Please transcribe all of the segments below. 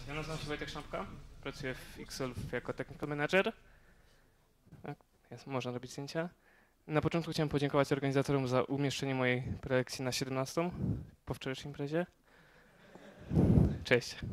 Ja nazywam się Wojtek Sznapka, pracuję w Xolf jako Technical Manager. Tak, można robić zdjęcia. Na początku chciałem podziękować organizatorom za umieszczenie mojej prelekcji na 17 po wczorajszej imprezie. Cześć.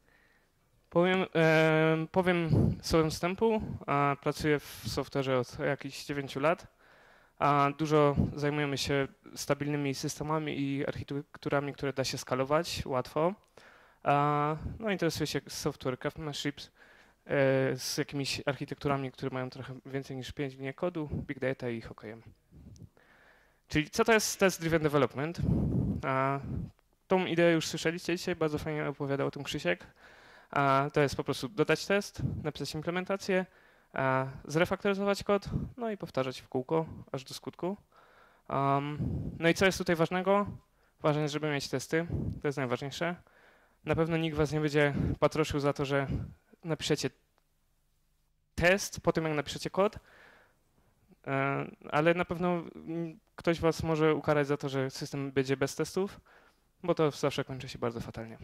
Powiem słowem wstępu. Pracuję w software'ze od jakichś 9 lat. Dużo zajmujemy się stabilnymi systemami i architekturami, które da się skalować łatwo. No, interesuję się software craftsmanship z jakimiś architekturami, które mają trochę więcej niż 5 linii kodu, big data i ich OKM. Czyli co to jest test-driven development? Tą ideę już słyszeliście dzisiaj, bardzo fajnie opowiadał o tym Krzysiek. To jest po prostu dodać test, napisać implementację, zrefaktoryzować kod, no i powtarzać w kółko, aż do skutku. No i co jest tutaj ważnego? Ważne jest, żeby mieć testy, to jest najważniejsze. Na pewno nikt was nie będzie patroszył za to, że napiszecie test po tym, jak napiszecie kod, ale na pewno ktoś was może ukarać za to, że system będzie bez testów, bo to zawsze kończy się bardzo fatalnie.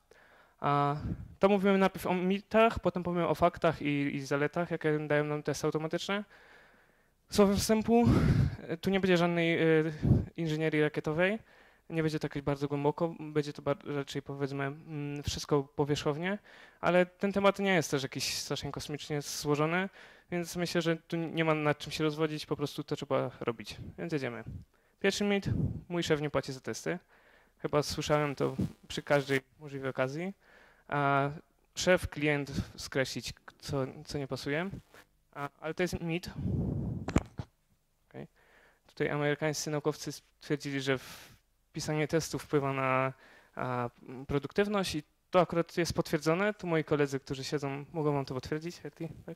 To mówimy najpierw o mitach, potem powiemy o faktach i zaletach, jakie dają nam testy automatyczne. Słowem wstępu, tu nie będzie żadnej inżynierii rakietowej, nie będzie to jakoś bardzo głęboko, będzie to raczej powiedzmy wszystko powierzchownie, ale ten temat nie jest też jakiś strasznie kosmicznie złożony, więc myślę, że tu nie ma nad czym się rozwodzić, po prostu to trzeba robić. Więc jedziemy. Pierwszy mit, mój szef nie płaci za testy. Chyba słyszałem to przy każdej możliwej okazji. Szef, klient skreślić, co nie pasuje, ale to jest mit. Okay. Tutaj amerykańscy naukowcy stwierdzili, że pisanie testów wpływa na produktywność i to akurat jest potwierdzone. Tu moi koledzy, którzy siedzą, mogą wam to potwierdzić. Tak?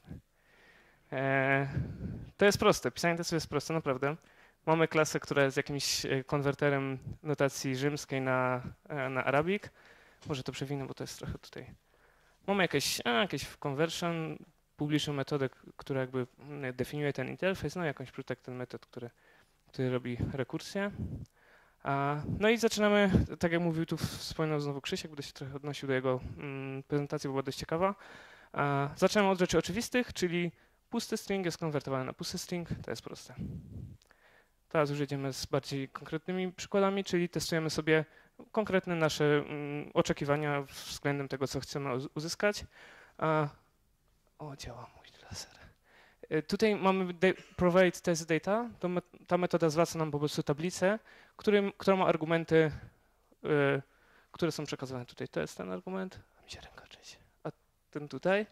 To jest proste, pisanie testów jest proste, naprawdę. Mamy klasę, która jest jakimś konwerterem notacji rzymskiej na Arabic. Może to przewinę, bo to jest trochę tutaj. Mamy jakieś conversion, publiczną metodę, która jakby definiuje ten interfejs, no jakąś protected method, który robi rekursję. No i zaczynamy, tak jak mówił tu, wspominał znowu Krzysiek, będę się trochę odnosił do jego prezentacji, bo była dość ciekawa. Zaczynamy od rzeczy oczywistych, czyli pusty string jest konwertowany na pusty string, to jest proste. Teraz już jedziemy z bardziej konkretnymi przykładami, czyli testujemy sobie konkretne nasze oczekiwania względem tego, co chcemy uzyskać. Działa mój laser. Tutaj mamy provide test data. Ta metoda zwraca nam po prostu tablicę, która ma argumenty, które są przekazywane tutaj. To jest ten argument. Mi się ręka trzęsie. A ten tutaj.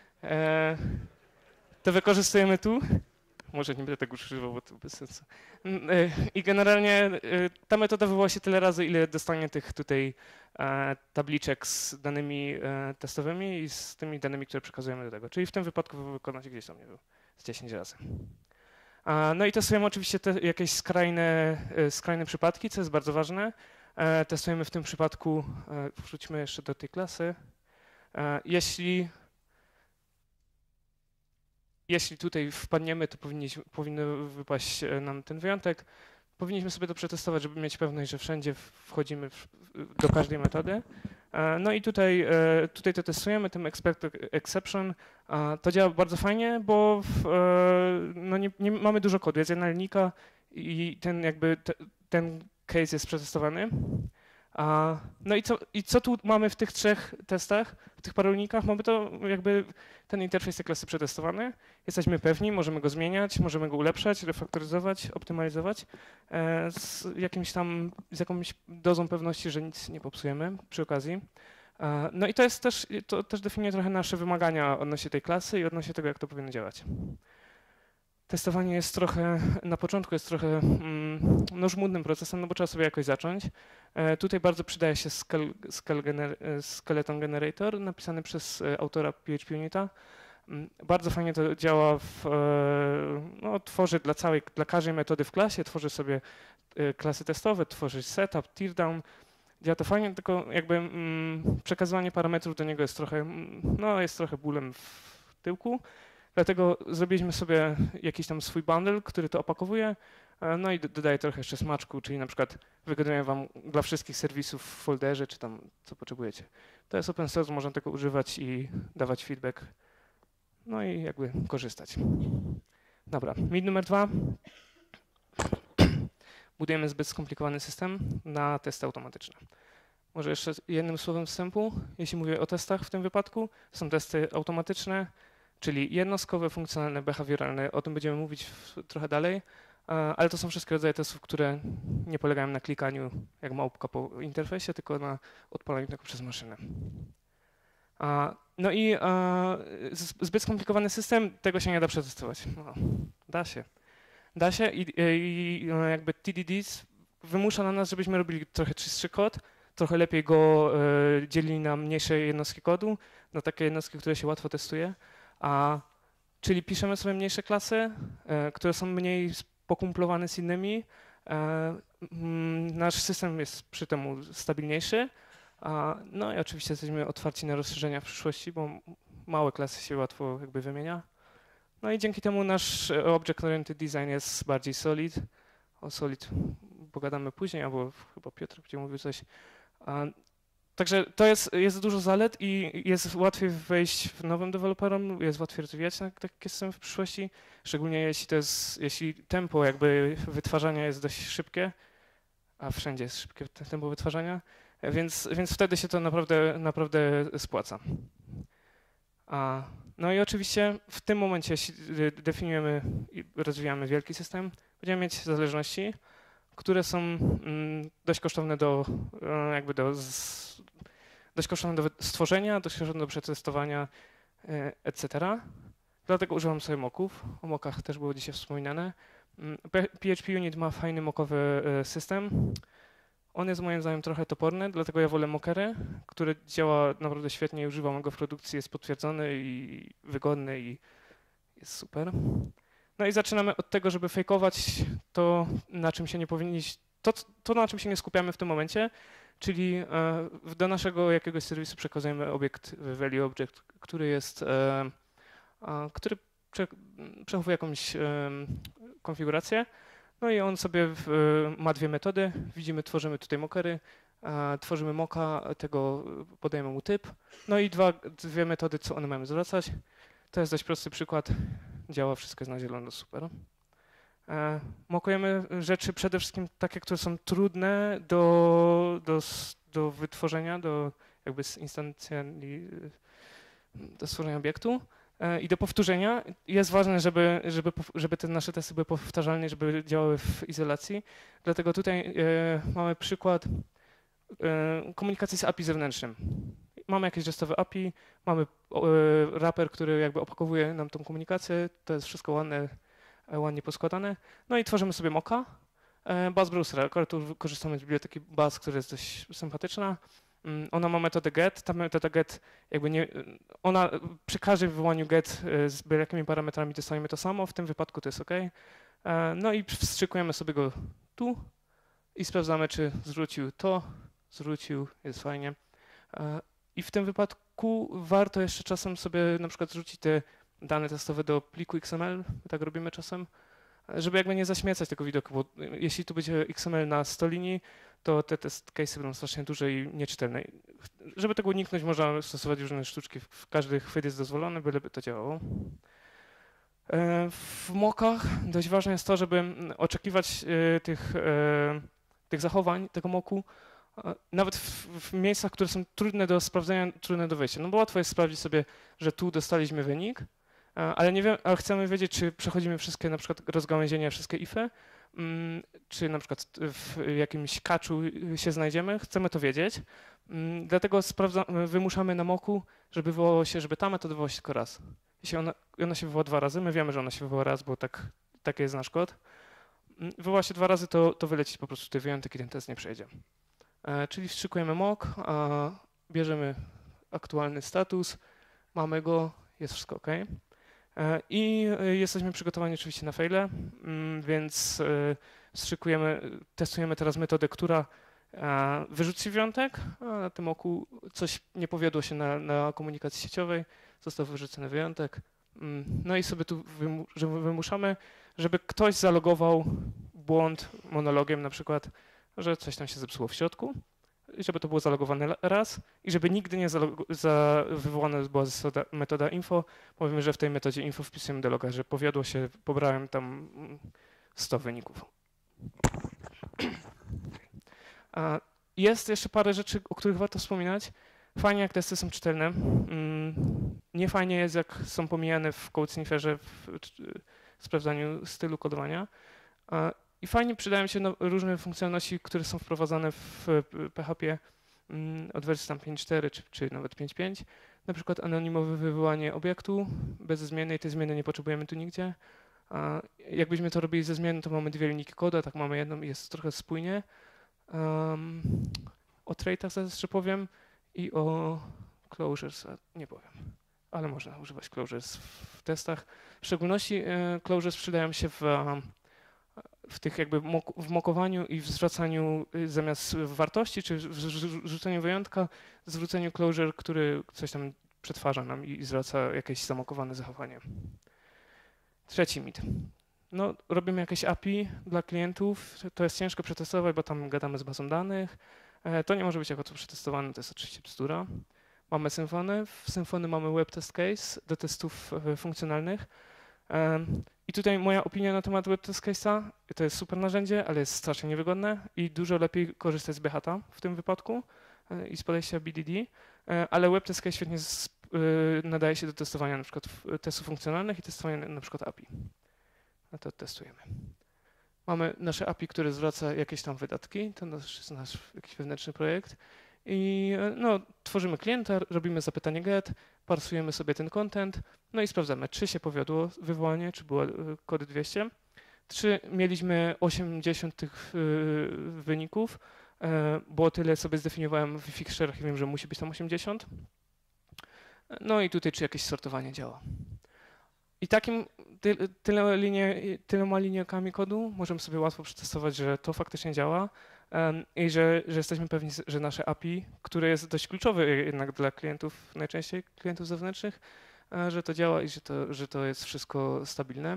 To wykorzystujemy tu. Może nie będę tego używał, bo to bez sensu. I generalnie ta metoda wywoła się tyle razy, ile dostanie tych tutaj tabliczek z danymi testowymi i z tymi danymi, które przekazujemy do tego. Czyli w tym wypadku wykonać gdzieś tam, nie wiem, z 10 razy. No i testujemy oczywiście jakieś skrajne przypadki, co jest bardzo ważne. Testujemy w tym przypadku, wróćmy jeszcze do tej klasy. Jeśli tutaj wpadniemy, to powinny wypaść nam ten wyjątek. Powinniśmy sobie to przetestować, żeby mieć pewność, że wszędzie wchodzimy do każdej metody. No i tutaj to testujemy, tym expected exception. To działa bardzo fajnie, bo no nie mamy dużo kodu, jest jedna linijka i ten case jest przetestowany. No i co tu mamy w tych trzech testach, w tych paru linijkach? Mamy to jakby ten interfejs tej klasy przetestowany. Jesteśmy pewni, możemy go zmieniać, możemy go ulepszać, refaktoryzować, optymalizować z jakąś dozą pewności, że nic nie popsujemy przy okazji. No i to też definiuje trochę nasze wymagania odnośnie tej klasy i odnośnie tego, jak to powinno działać. Testowanie jest na początku jest trochę żmudnym procesem, no bo trzeba sobie jakoś zacząć. Tutaj bardzo przydaje się Skeleton Generator napisany przez autora PHP Unita. Bardzo fajnie to działa, tworzy dla każdej metody w klasie, tworzy sobie klasy testowe, tworzy setup, teardown. Działa to fajnie, tylko jakby przekazywanie parametrów do niego jest trochę bólem w tyłku. Dlatego zrobiliśmy sobie jakiś tam swój bundle, który to opakowuje. No i dodaję trochę jeszcze smaczku, czyli na przykład wygaduję wam dla wszystkich serwisów w folderze, czy tam co potrzebujecie. To jest open source, można tego używać i dawać feedback, no i jakby korzystać. Dobra, mit numer 2. Budujemy zbyt skomplikowany system na testy automatyczne. Może jeszcze jednym słowem wstępu, jeśli mówię o testach w tym wypadku, są testy automatyczne, czyli jednostkowe, funkcjonalne, behawioralne, o tym będziemy mówić trochę dalej, ale to są wszystkie rodzaje testów, które nie polegają na klikaniu jak małpka po interfejsie, tylko na odpalaniu tego przez maszynę. No i zbyt skomplikowany system, tego się nie da przetestować. No, da się. Da się i jakby TDDs wymusza na nas, żebyśmy robili trochę czystszy kod, trochę lepiej go dzielili na mniejsze jednostki kodu, na takie jednostki, które się łatwo testuje. Czyli piszemy sobie mniejsze klasy, które są mniej pokumplowane z innymi. Nasz system jest przy temu stabilniejszy. No i oczywiście jesteśmy otwarci na rozszerzenia w przyszłości, bo małe klasy się łatwo jakby wymienia. No i dzięki temu nasz Object-Oriented Design jest bardziej solid. O solid pogadamy później, albo chyba Piotr będzie mówił coś. Także to jest dużo zalet i jest łatwiej wejść w nowym deweloperom, jest łatwiej rozwijać takie systemy w przyszłości, szczególnie jeśli tempo jakby wytwarzania jest dość szybkie, a wszędzie jest szybkie tempo wytwarzania, więc wtedy się to naprawdę spłaca. No i oczywiście w tym momencie, jeśli definiujemy i rozwijamy wielki system, będziemy mieć zależności, które są dość kosztowne dość kosztowne do stworzenia, dość kosztowne do przetestowania, etc. Dlatego używam sobie mocków. O mockach też było dzisiaj wspominane. PHP Unit ma fajny mockowy system. On jest moim zdaniem trochę toporny, dlatego ja wolę Mockery, który działa naprawdę świetnie i używam go w produkcji, jest potwierdzony i wygodny i jest super. No i zaczynamy od tego, żeby fejkować to, na czym się nie powinniśmy, to na czym się nie skupiamy w tym momencie, czyli do naszego jakiegoś serwisu przekazujemy obiekt value object, który przechowuje jakąś konfigurację. No i on sobie ma dwie metody. Widzimy, tworzymy tutaj mockery, tworzymy mocka, tego podajemy mu typ. No i dwie metody, co one mają zwracać. To jest dość prosty przykład. Działa, wszystko jest na zielono, super. Mockujemy rzeczy przede wszystkim takie, które są trudne do wytworzenia, do jakby instancjonalnie, do stworzenia obiektu. I do powtórzenia jest ważne, żeby te nasze testy były powtarzalne, żeby działały w izolacji. Dlatego tutaj mamy przykład komunikacji z API zewnętrznym. Mamy jakieś restowe API, mamy wrapper, który jakby opakowuje nam tą komunikację, to jest wszystko ładnie poskładane. No i tworzymy sobie mocka, bus browsera. Akurat tu korzystamy z biblioteki bus, która jest dość sympatyczna. Ona ma metodę get, ta metoda get jakby nie, ona przy każdym wywołaniu get z byle jakimi parametrami dostajemy to samo, w tym wypadku to jest OK. No i wstrzykujemy sobie go tu i sprawdzamy, czy zwrócił, jest fajnie. I w tym wypadku warto jeszcze czasem sobie na przykład zrzucić te dane testowe do pliku XML, tak robimy czasem, żeby jakby nie zaśmiecać tego widoku, bo jeśli tu będzie XML na 100 linii, to te test case'y będą strasznie duże i nieczytelne. Żeby tego uniknąć, można stosować różne sztuczki. Każdy chwyt jest dozwolony, byleby to działało. W mockach dość ważne jest to, żeby oczekiwać tych zachowań, tego mocku, nawet w miejscach, które są trudne do sprawdzenia, trudne do wejścia. No bo łatwo jest sprawdzić sobie, że tu dostaliśmy wynik, ale chcemy wiedzieć, czy przechodzimy wszystkie na przykład rozgałęzienia, wszystkie ify, czy na przykład w jakimś catchu się znajdziemy, chcemy to wiedzieć. Dlatego wymuszamy na mocku, żeby wywołało się, żeby ta metoda wywołała się tylko raz. Jeśli ona się wywoła 2 razy, my wiemy, że ona się wywoła raz, bo taki jest nasz kod. Wywoła się 2 razy, to wyleci po prostu tutaj wyjątek i ten test nie przejdzie. Czyli wstrzykujemy mock, bierzemy aktualny status, mamy go, jest wszystko OK. I jesteśmy przygotowani oczywiście na faile, więc testujemy teraz metodę, która wyrzuci wyjątek, a na tym oku coś nie powiodło się na komunikacji sieciowej, został wyrzucony wyjątek. No i sobie tu wymuszamy, żeby ktoś zalogował błąd monologiem na przykład, że coś tam się zepsuło w środku, żeby to było zalogowane raz i żeby nigdy nie wywołana była metoda info. Powiemy, że w tej metodzie info wpisujemy do loga, że powiodło się, pobrałem tam 100 wyników. Jest jeszcze parę rzeczy, o których warto wspominać. Fajnie, jak testy są czytelne. Nie fajnie jest, jak są pomijane w code snifferze w sprawdzaniu stylu kodowania. I fajnie przydają się różne funkcjonalności, które są wprowadzane w PHP od wersji tam 5.4 czy nawet 5.5. Na przykład anonimowe wywołanie obiektu bez zmiennej, tej zmiany nie potrzebujemy tu nigdzie. Jakbyśmy to robili ze zmienną, to mamy dwie linijki koda, tak mamy jedną i jest trochę spójnie. O traitach zaraz jeszcze powiem i o closures nie powiem, ale można używać closures w testach. W szczególności closures przydają się w tych jakby w mokowaniu i w zwracaniu zamiast wartości, czy w rzuceniu wyjątka, zwróceniu closure, który coś tam przetwarza nam i zwraca jakieś zamokowane zachowanie. Trzeci mit. No, robimy jakieś API dla klientów, to jest ciężko przetestować, bo tam gadamy z bazą danych. To nie może być jako to przetestowane, to jest oczywiście bzdura. Mamy Symfony, w Symfony mamy web test case do testów funkcjonalnych. I tutaj moja opinia na temat web test case'a, to jest super narzędzie, ale jest strasznie niewygodne i dużo lepiej korzystać z BHT w tym wypadku i z podejścia BDD, ale web test case świetnie nadaje się do testowania na przykład testów funkcjonalnych i testowania na przykład API. No to testujemy. Mamy nasze API, które zwraca jakieś tam wydatki, to jest nasz jakiś wewnętrzny projekt i no, tworzymy klienta, robimy zapytanie get, parsujemy sobie ten content, no i sprawdzamy, czy się powiodło wywołanie, czy było kody 200, czy mieliśmy 80 tych wyników, bo tyle sobie zdefiniowałem w fixture'ach i wiem, że musi być tam 80. No i tutaj, czy jakieś sortowanie działa. I tyloma linijkami kodu możemy sobie łatwo przetestować, że to faktycznie działa i że jesteśmy pewni, że nasze API, które jest dość kluczowe jednak dla klientów, najczęściej klientów zewnętrznych, że to działa i że to jest wszystko stabilne.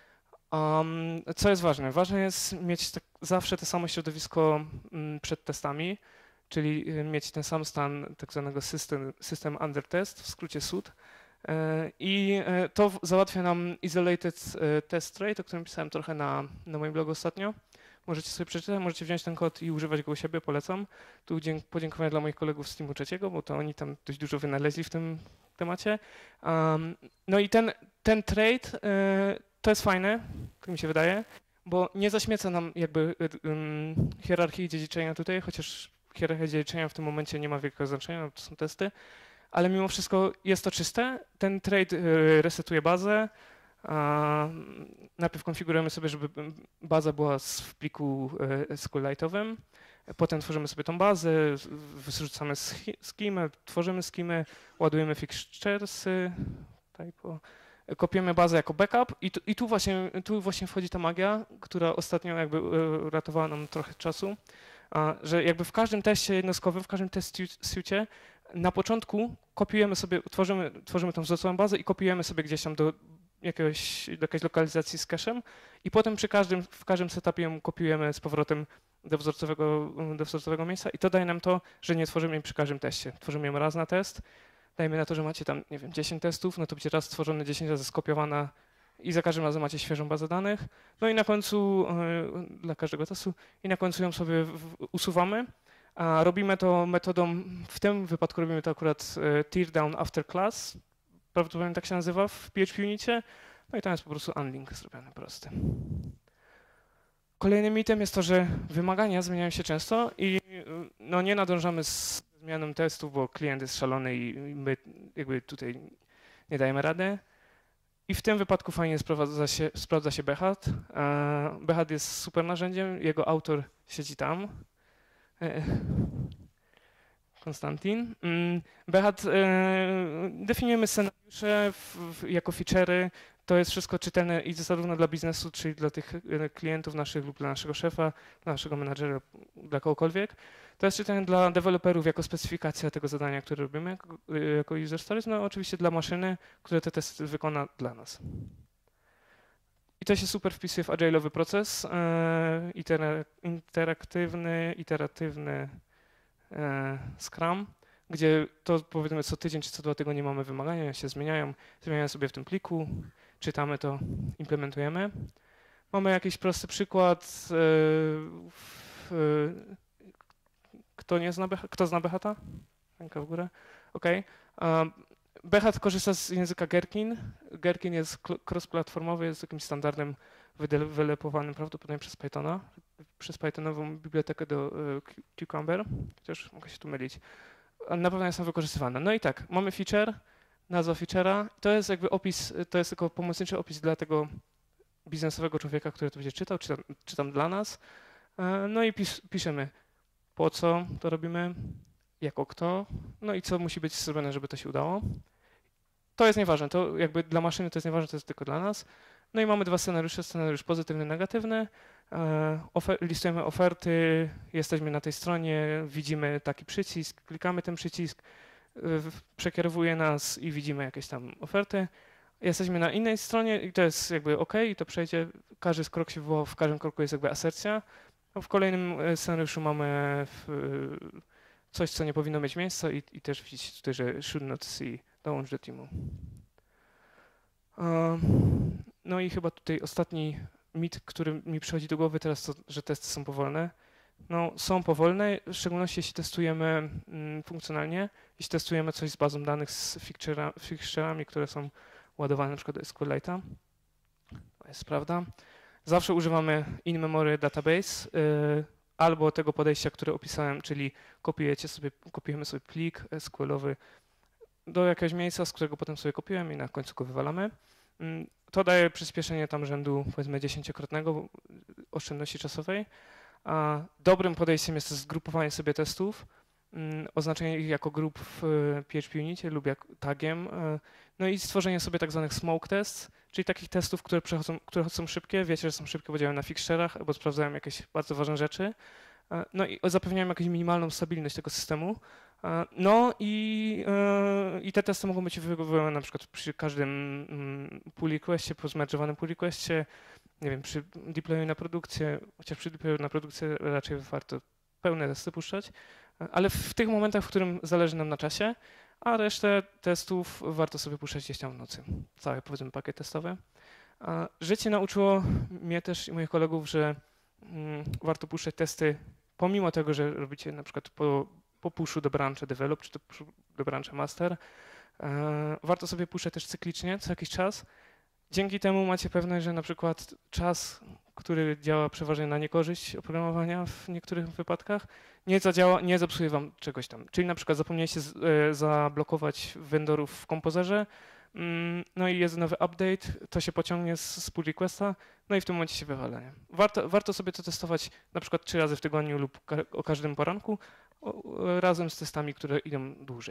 Co jest ważne? Ważne jest mieć zawsze to samo środowisko przed testami, czyli mieć ten sam stan tak zwanego system under test, w skrócie SUT. I to załatwia nam Isolated Test Rate, o którym pisałem trochę na moim blogu ostatnio. Możecie sobie przeczytać, możecie wziąć ten kod i używać go u siebie, polecam. Tu podziękowania dla moich kolegów z Teamu trzeciego, bo to oni tam dość dużo wynaleźli w tym temacie. No i ten trade to jest fajne, tak mi się wydaje, bo nie zaśmieca nam jakby hierarchii dziedziczenia tutaj, chociaż hierarchia dziedziczenia w tym momencie nie ma wielkiego znaczenia, no to są testy, ale mimo wszystko jest to czyste. Ten trade resetuje bazę. Najpierw konfigurujemy sobie, żeby baza była w pliku SQLite'owym. Potem tworzymy sobie tą bazę, wyrzucamy schemę, tworzymy schemę, ładujemy fixturesy, kopiujemy bazę jako backup i tu właśnie wchodzi ta magia, która ostatnio jakby ratowała nam trochę czasu, że jakby w każdym teście jednostkowym, w każdym test suite na początku kopiujemy sobie, tworzymy tą wzorcową bazę i kopiujemy sobie gdzieś tam do jakiejś lokalizacji z cache'em i potem w każdym setupie ją kopiujemy z powrotem do wzorcowego miejsca i to daje nam to, że nie tworzymy jej przy każdym teście. Tworzymy ją raz na test, dajmy na to, że macie tam, nie wiem, 10 testów, no to będzie raz stworzone, 10 razy skopiowana i za każdym razem macie świeżą bazę danych. No i na końcu, dla każdego testu, i na końcu ją sobie usuwamy. A robimy to metodą, w tym wypadku robimy to akurat tear down after class, prawdopodobnie tak się nazywa w PHP Unicie, no i tam jest po prostu unlink zrobiony prosty. Kolejnym mitem jest to, że wymagania zmieniają się często i no, nie nadążamy z zmianą testów, bo klient jest szalony i my jakby tutaj nie dajemy rady. I w tym wypadku fajnie sprawdza się Behat. Behat jest super narzędziem, jego autor siedzi tam. Konstantin. Behat, definiujemy scenariusze jako feature'y. To jest wszystko czytelne i zarówno dla biznesu, czyli dla tych klientów naszych lub dla naszego szefa, dla naszego menadżera, dla kogokolwiek. To jest czytelne dla deweloperów jako specyfikacja tego zadania, które robimy jako user stories, no oczywiście dla maszyny, która te testy wykona dla nas. I to się super wpisuje w agile'owy proces, iteratywny Scrum, gdzie to powiedzmy co tydzień czy co 2 tygodnie mamy wymagania, się zmieniają sobie w tym pliku, czytamy to, implementujemy. Mamy jakiś prosty przykład. Kto zna Behata? Ręka w górę. OK. Behat korzysta z języka Gherkin. Gherkin jest cross-platformowy, jest jakimś standardem wydevelopowanym prawdopodobnie przez Pythona, przez Pythonową bibliotekę do Cucumber, chociaż mogę się tu mylić. Na pewno jest tam wykorzystywane. No i tak, mamy feature, nazwa feature'a. To jest jakby opis, to jest tylko pomocniczy opis dla tego biznesowego człowieka, który to będzie czytał, czy tam dla nas. No i piszemy, po co to robimy, jako kto, no i co musi być zrobione, żeby to się udało. To jest nieważne, to jakby dla maszyny to jest nieważne, to jest tylko dla nas. No i mamy 2 scenariusze, scenariusz pozytywny, negatywny. Listujemy oferty, jesteśmy na tej stronie, widzimy taki przycisk, klikamy ten przycisk, przekierowuje nas i widzimy jakieś tam oferty. Jesteśmy na innej stronie i to jest jakby OK, i to przejdzie, każdy krok się wywoła, w każdym kroku jest jakby asercja. W kolejnym scenariuszu mamy coś, co nie powinno mieć miejsca i też widzicie tutaj, że should not see, dołącz do teamu. No i chyba tutaj ostatni mit, który mi przychodzi do głowy teraz, to, że testy są powolne. No, są powolne, w szczególności jeśli testujemy funkcjonalnie, jeśli testujemy coś z bazą danych, z fixture'ami, które są ładowane na przykład do SQLite'a. To jest prawda. Zawsze używamy in-memory database albo tego podejścia, które opisałem, czyli kopiujemy sobie plik SQL-owy do jakiegoś miejsca, z którego potem sobie kopiujemy i na końcu go wywalamy. To daje przyspieszenie tam rzędu powiedzmy 10-krotnego oszczędności czasowej. A dobrym podejściem jest zgrupowanie sobie testów, oznaczenie ich jako grup w PHP Unicie lub jak tagiem, no i stworzenie sobie tak zwanych smoke tests, czyli takich testów, które są szybkie, wiecie, że są szybkie, bo działają na fixture'ach albo sprawdzają jakieś bardzo ważne rzeczy, no i zapewniają jakąś minimalną stabilność tego systemu. No i te testy mogą być wywoływane na przykład przy każdym pull requestie, po zmerge'owanym pull requestie, nie wiem, przy deployu na produkcję, chociaż przy deployu na produkcję raczej warto pełne testy puszczać, ale w tych momentach, w którym zależy nam na czasie, a resztę testów warto sobie puszczać gdzieś tam w nocy, cały powiedzmy pakiet testowy. Życie nauczyło mnie też i moich kolegów, że warto puszczać testy pomimo tego, że robicie na przykład po pushu do brancha develop, czy do brancha master. Warto sobie puszczać też cyklicznie, co jakiś czas. Dzięki temu macie pewność, że na przykład czas, który działa przeważnie na niekorzyść oprogramowania w niektórych wypadkach, nie zepsuje wam czegoś tam. Czyli na przykład zapomnieliście zablokować vendorów w kompozerze, no i jest nowy update, to się pociągnie z pull requesta, no i w tym momencie się wywala. Nie? Warto sobie to testować na przykład 3 razy w tygodniu lub o każdym poranku, razem z testami, które idą dłużej.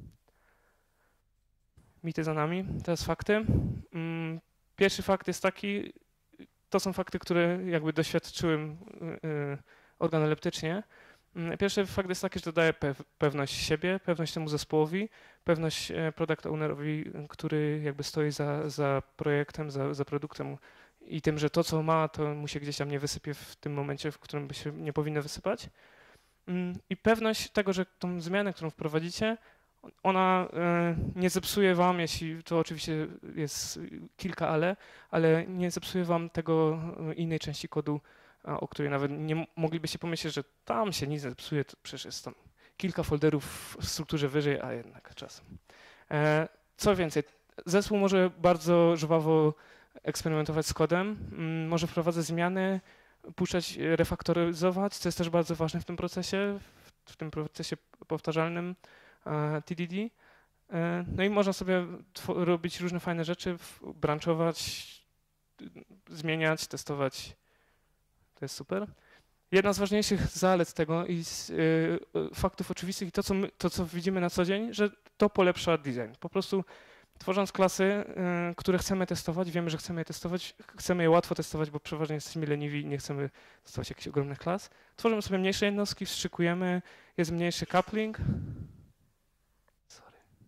Mity za nami, teraz fakty. Pierwszy fakt jest taki, to są fakty, które jakby doświadczyłem organoleptycznie. Pierwszy fakt jest taki, że to daje pewność siebie, pewność temu zespołowi, pewność product ownerowi, który jakby stoi za projektem, za produktem i tym, że to, co ma, to mu się gdzieś tam nie wysypie w tym momencie, w którym by się nie powinno wysypać. I pewność tego, że tą zmianę, którą wprowadzicie, ona nie zepsuje wam, jeśli to oczywiście jest kilka ale nie zepsuje wam tego innej części kodu, o której nawet nie moglibyście pomyśleć, że tam się nic nie zepsuje, to przecież jest tam kilka folderów w strukturze wyżej, a jednak czasem. Co więcej, zespół może bardzo żwawo eksperymentować z kodem, może wprowadzać zmiany, puszczać, refaktoryzować, co jest też bardzo ważne w tym procesie powtarzalnym TDD. No i można sobie robić różne fajne rzeczy, branchować, zmieniać, testować. To jest super. Jedna z ważniejszych zalet tego i faktów oczywistych i to, co widzimy na co dzień, że to polepsza design. Po prostu tworząc klasy, które chcemy testować, wiemy, że chcemy je testować, chcemy je łatwo testować, bo przeważnie jesteśmy leniwi i nie chcemy testować jakichś ogromnych klas. Tworzymy sobie mniejsze jednostki, wstrzykujemy, jest mniejszy coupling.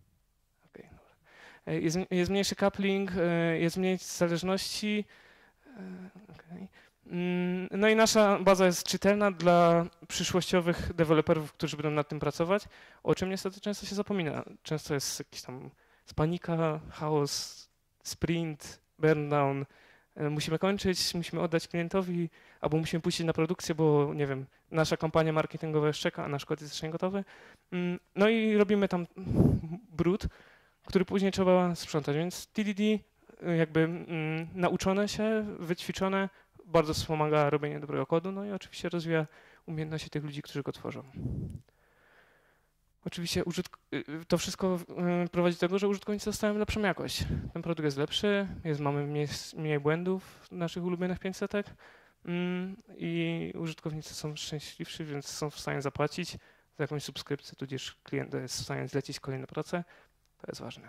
Jest mniejszy coupling, jest mniej zależności, Okay. No i nasza baza jest czytelna dla przyszłościowych deweloperów, którzy będą nad tym pracować, o czym niestety często się zapomina. Często jest jakiś tam panika, chaos, sprint, burn down. Musimy kończyć, musimy oddać klientowi, albo musimy puścić na produkcję, bo nie wiem, nasza kampania marketingowa już czeka, a nasz kod jest jeszcze nie gotowy. No i robimy tam brud, który później trzeba sprzątać, więc TDD jakby nauczone się, wyćwiczone, bardzo wspomaga robienie dobrego kodu, no i oczywiście rozwija umiejętności tych ludzi, którzy go tworzą. Oczywiście to wszystko prowadzi do tego, że użytkownicy dostają lepszą jakość. Ten produkt jest lepszy, mamy mniej błędów w naszych ulubionych 500 i użytkownicy są szczęśliwsi, więc są w stanie zapłacić za jakąś subskrypcję, tudzież klient jest w stanie zlecić kolejne prace. To jest ważne.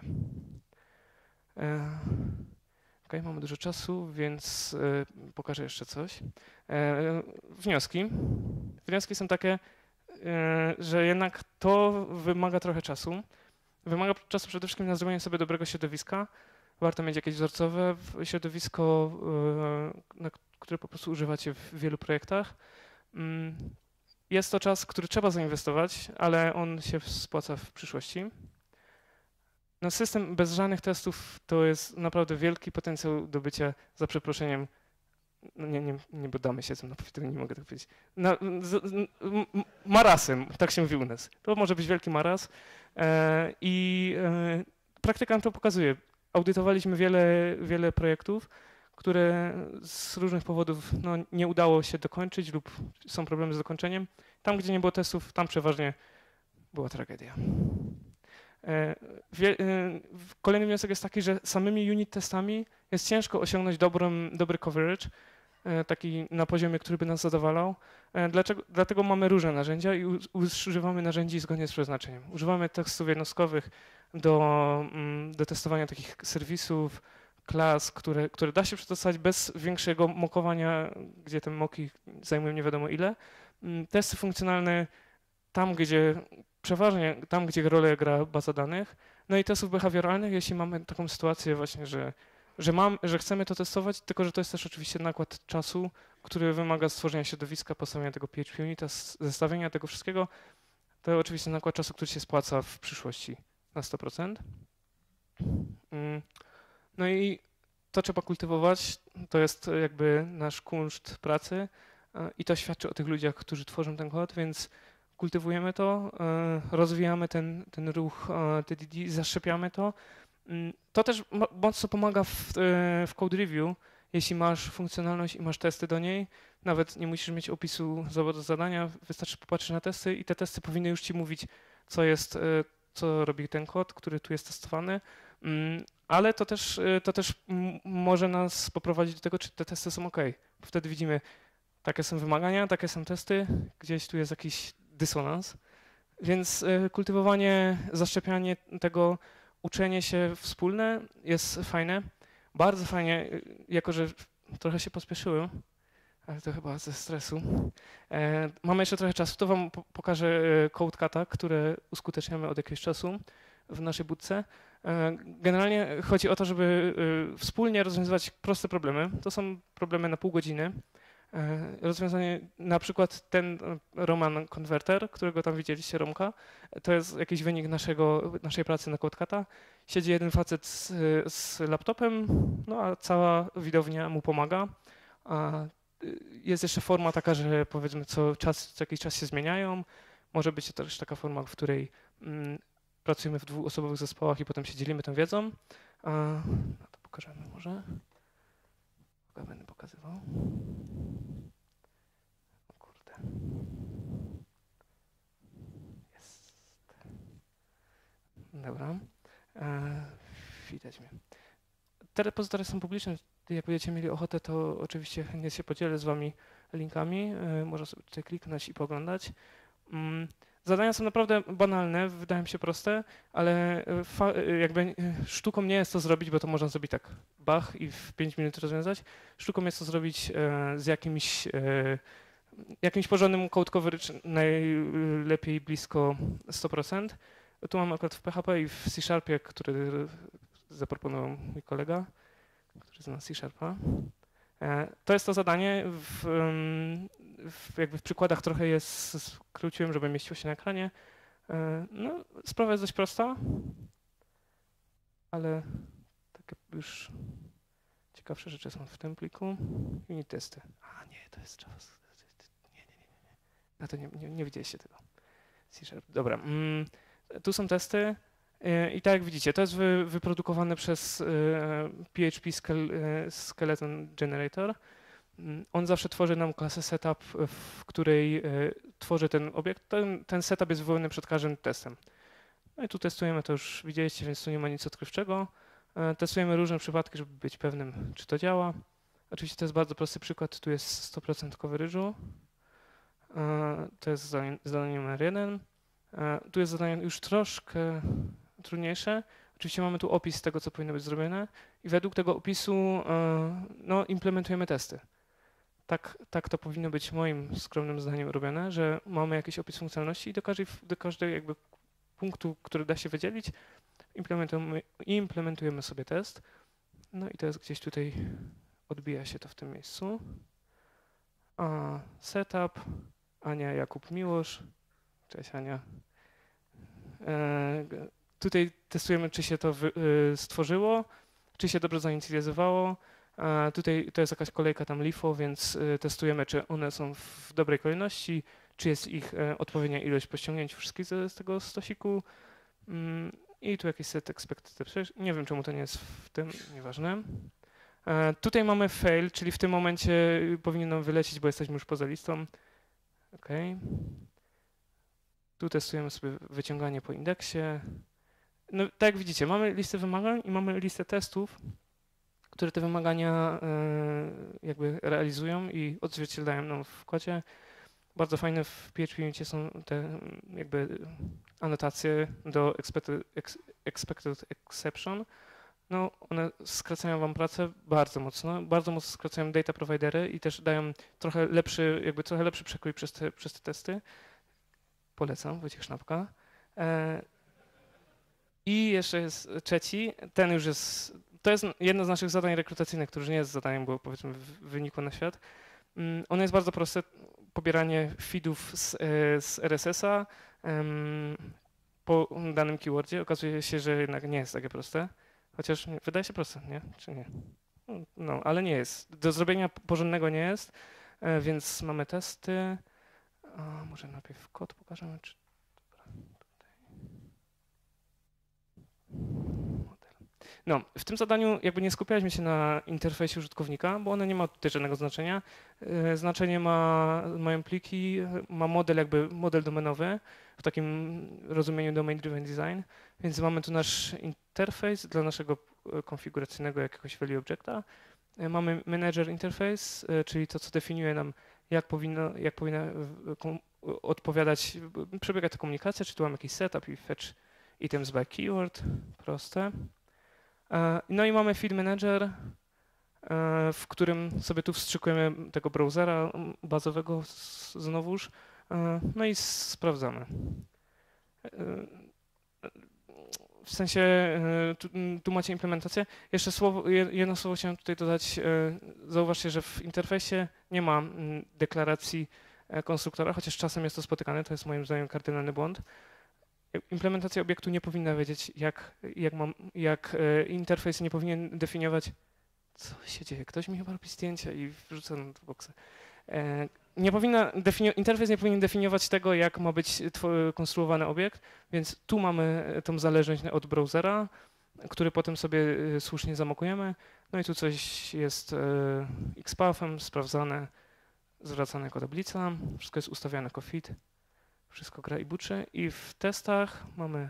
Ok, mamy dużo czasu, więc pokażę jeszcze coś. Wnioski. Wnioski są takie, że jednak to wymaga trochę czasu. Wymaga czasu przede wszystkim na zrobienie sobie dobrego środowiska. Warto mieć jakieś wzorcowe środowisko, które po prostu używacie w wielu projektach. Jest to czas, który trzeba zainwestować, ale on się spłaca w przyszłości. No, system bez żadnych testów to jest naprawdę wielki potencjał do bycia, za przeproszeniem, no nie badamy się tym, nie mogę tak powiedzieć, marasem, tak się mówi u nas. To może być wielki maras i praktyka nam to pokazuje. Audytowaliśmy wiele projektów, które z różnych powodów nie udało się dokończyć lub są problemy z dokończeniem. Tam, gdzie nie było testów, tam przeważnie była tragedia. Kolejny wniosek jest taki, że samymi unit testami jest ciężko osiągnąć dobry coverage, taki na poziomie, który by nas zadowalał. Dlatego mamy różne narzędzia i używamy narzędzi zgodnie z przeznaczeniem. Używamy testów jednostkowych do testowania takich serwisów, klas, które da się przetestować bez większego mokowania, gdzie te moki zajmują nie wiadomo ile. Testy funkcjonalne przeważnie tam, gdzie rolę gra baza danych. No i testów behawioralnych, jeśli mamy taką sytuację właśnie, że chcemy to testować, tylko że to jest też oczywiście nakład czasu, który wymaga stworzenia środowiska, postawienia tego PHP unita, zestawienia tego wszystkiego. To oczywiście nakład czasu, który się spłaca w przyszłości na 100%. No i to trzeba kultywować, to jest jakby nasz kunszt pracy i to świadczy o tych ludziach, którzy tworzą ten kod, więc kultywujemy to, rozwijamy ten ruch TDD, zaszczepiamy to. To też mocno pomaga w code review, jeśli masz funkcjonalność i masz testy do niej. Nawet nie musisz mieć opisu zawodu zadania, wystarczy popatrzeć na testy i te testy powinny już ci mówić, co robi ten kod, który tu jest testowany. Ale to też może nas poprowadzić do tego, czy te testy są OK. Bo wtedy widzimy, takie są wymagania, takie są testy, gdzieś tu jest jakiś dysonans. Więc kultywowanie, zaszczepianie tego, uczenie się wspólne jest fajne. Bardzo fajnie, jako że trochę się pospieszyłem, ale to chyba ze stresu. Mamy jeszcze trochę czasu, to wam pokażę CodeCata, które uskuteczniamy od jakiegoś czasu w naszej budce. Generalnie chodzi o to, żeby wspólnie rozwiązywać proste problemy. To są problemy na pół godziny. Rozwiązanie, na przykład ten Roman konwerter, którego tam widzieliście, Romka, to jest jakiś wynik naszej pracy na CodeCata. Siedzi jeden facet z laptopem, no a cała widownia mu pomaga. Jest jeszcze forma taka, że powiedzmy co jakiś czas się zmieniają. Może być to też taka forma, w której pracujemy w dwuosobowych zespołach i potem się dzielimy tą wiedzą. No to pokażemy może. Będę pokazywał. O kurde. Jest. Dobra. Widać mnie. Te repozytoria są publiczne. Jak będziecie mieli ochotę, to oczywiście chętnie się podzielę z wami linkami. Można sobie tutaj kliknąć i poglądać. Zadania są naprawdę banalne, wydają mi się proste, ale jakby sztuką nie jest to zrobić, bo to można zrobić tak bach i w 5 minut rozwiązać. Sztuką jest to zrobić z jakimś porządnym code coverage, najlepiej blisko 100%. Tu mam akurat w PHP i w C#, który zaproponował mój kolega, który zna C#. To jest to zadanie. Jakby w przykładach trochę je skróciłem, żeby mieściło się na ekranie. No, sprawa jest dość prosta, ale takie już ciekawsze rzeczy są w tym pliku. Unit testy. A nie, to jest JavaScript. Nie. A to nie widzieliście tego. C#. Dobra. Tu są testy i tak jak widzicie, to jest wyprodukowane przez PHP Skeleton Generator. On zawsze tworzy nam klasę setup, w której tworzy ten obiekt. Ten setup jest wywołany przed każdym testem. No i tu testujemy, to już widzieliście, więc tu nie ma nic odkrywczego. Testujemy różne przypadki, żeby być pewnym, czy to działa. Oczywiście to jest bardzo prosty przykład, tu jest 100% coverage'u. To jest zadanie numer 1. Tu jest zadanie już troszkę trudniejsze. Oczywiście mamy tu opis tego, co powinno być zrobione i według tego opisu no, implementujemy testy. Tak to powinno być moim skromnym zdaniem robione, że mamy jakiś opis funkcjonalności i do każdego jakby punktu, który da się wydzielić, implementujemy sobie test. No i to jest gdzieś tutaj, odbija się to w tym miejscu. Setup, Ania, Jakub, Miłosz. Cześć Ania. Tutaj testujemy, czy się to stworzyło, czy się dobrze zainicjalizowało. Tutaj to jest jakaś kolejka tam LIFO, więc testujemy, czy one są w dobrej kolejności, czy jest ich odpowiednia ilość po ściągnięciu wszystkich z tego stosiku. I tu jakiś set expected. Nie wiem, czemu to nie jest w tym, nieważne. Tutaj mamy fail, czyli w tym momencie powinien nam wylecieć, bo jesteśmy już poza listą. OK. Tu testujemy sobie wyciąganie po indeksie. No, tak jak widzicie, mamy listę wymagań i mamy listę testów, które te wymagania jakby realizują i odzwierciedlają nam w kodzie. Bardzo fajne w PHP Unicie są te jakby anotacje do expected exception. No, one skracają wam pracę bardzo mocno skracają data providery i też dają trochę lepszy przekrój przez te testy. Polecam, Wojciech Sznapka. I jeszcze jest trzeci, ten już jest, to jest jedno z naszych zadań rekrutacyjnych, które już nie jest zadaniem, bo powiedzmy wynikło na świat. Ono jest bardzo proste, pobieranie feedów z RSS-a po danym keywordzie. Okazuje się, że jednak nie jest takie proste, chociaż wydaje się proste, nie? Czy nie? No, ale nie jest. Do zrobienia porządnego nie jest, więc mamy testy. Może najpierw kod pokażemy, czy... No, w tym zadaniu jakby nie skupialiśmy się na interfejsie użytkownika, bo ono nie ma tutaj żadnego znaczenia. Znaczenie mają pliki, ma model domenowy w takim rozumieniu domain driven design, więc mamy tu nasz interfejs dla naszego konfiguracyjnego jakiegoś value objecta. Mamy manager interface, czyli to, co definiuje nam, jak powinna odpowiadać, przebiegać ta komunikacja, czy tu mamy jakiś setup i fetch items by keyword, proste. No i mamy feed manager, w którym sobie tu wstrzykujemy tego browsera bazowego znowuż, no i sprawdzamy. W sensie, tu macie implementację. Jeszcze jedno słowo chciałem tutaj dodać. Zauważcie, że w interfejsie nie ma deklaracji konstruktora, chociaż czasem jest to spotykane, to jest moim zdaniem kardynalny błąd. Implementacja obiektu nie powinna wiedzieć, jak interfejs nie powinien definiować, co się dzieje. Ktoś mi chyba robi zdjęcia i wrzuca na boxy. Interfejs nie powinien definiować tego, jak ma być konstruowany obiekt, więc tu mamy tą zależność od browsera, który potem sobie słusznie zamokujemy. No i tu coś jest XPathem, sprawdzane, zwracane jako tablica, wszystko jest ustawiane jako feed. Wszystko gra i buczy i w testach mamy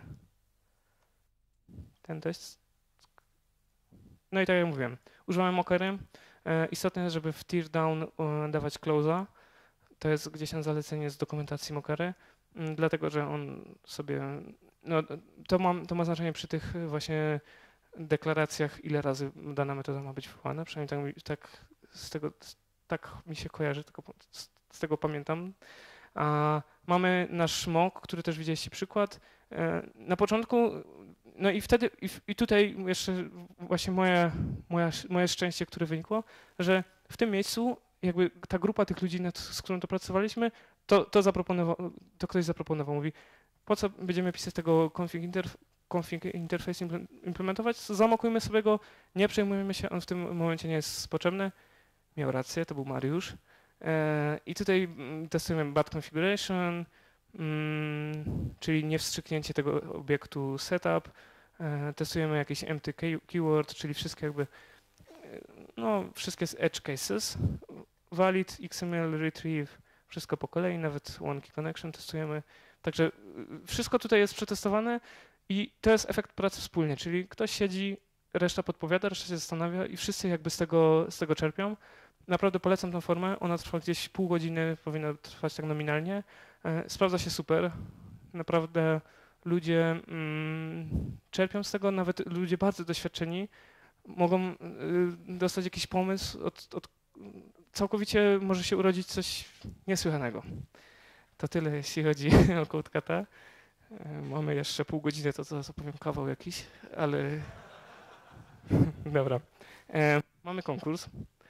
ten test. No i tak jak mówiłem, używamy mockery. Istotne jest, żeby w teardown dawać close'a. To jest gdzieś tam zalecenie z dokumentacji mockery, dlatego że on sobie, no to ma znaczenie przy tych właśnie deklaracjach, ile razy dana metoda ma być wywołana, przynajmniej tak mi się kojarzy, tylko z tego pamiętam. Mamy nasz mock, który też widzieliście przykład. Na początku, no i wtedy, i tutaj jeszcze właśnie moje szczęście, które wynikło, że w tym miejscu jakby ta grupa tych ludzi, z którą to pracowaliśmy, to ktoś zaproponował, mówi, po co będziemy pisać tego config interface implementować, zamokujmy sobie go, nie przejmujemy się, on w tym momencie nie jest potrzebny. Miał rację, to był Mariusz. I tutaj testujemy bad configuration, czyli niewstrzyknięcie tego obiektu setup, testujemy jakiś empty keyword, czyli wszystkie jakby, no wszystkie edge cases, valid, XML, retrieve, wszystko po kolei, nawet one key connection testujemy. Także wszystko tutaj jest przetestowane i to jest efekt pracy wspólnie, czyli ktoś siedzi, reszta podpowiada, reszta się zastanawia i wszyscy jakby z tego czerpią. Naprawdę polecam tę formę, ona trwa gdzieś pół godziny, powinna trwać tak nominalnie. Sprawdza się super, naprawdę ludzie czerpią z tego, nawet ludzie bardzo doświadczeni mogą dostać jakiś pomysł, całkowicie może się urodzić coś niesłychanego. To tyle, jeśli chodzi o CodeCata. Mamy jeszcze pół godziny, to zaraz opowiem kawał jakiś, ale dobra. Mamy konkurs.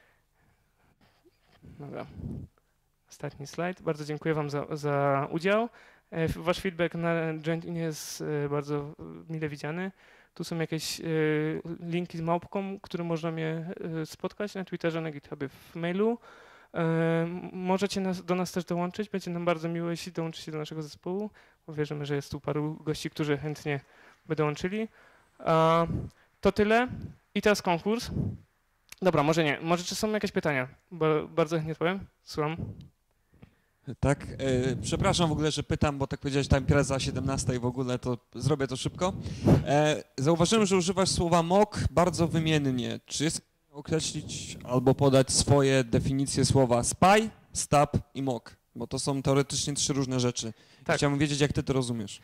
Dobra. Ostatni slajd. Bardzo dziękuję Wam za udział. Wasz feedback na Joint.in jest bardzo mile widziany. Tu są jakieś linki z małpką, które można mnie spotkać na Twitterze, na GitHubie, w mailu. Możecie do nas też dołączyć. Będzie nam bardzo miło, jeśli dołączycie do naszego zespołu, bo wierzymy, że jest tu paru gości, którzy chętnie by dołączyli. To tyle. I teraz konkurs. Dobra, może nie. Może czy są jakieś pytania? Bo bardzo chętnie odpowiem. Słucham. Tak, przepraszam w ogóle, że pytam, bo tak powiedziałeś, tam impreza 17 w ogóle, to zrobię to szybko. Zauważyłem, że używasz słowa mock bardzo wymiennie. Czy jest określić albo podać swoje definicje słowa spy, stub i mock? Bo to są teoretycznie 3 różne rzeczy. Tak. Chciałbym wiedzieć, jak ty to rozumiesz.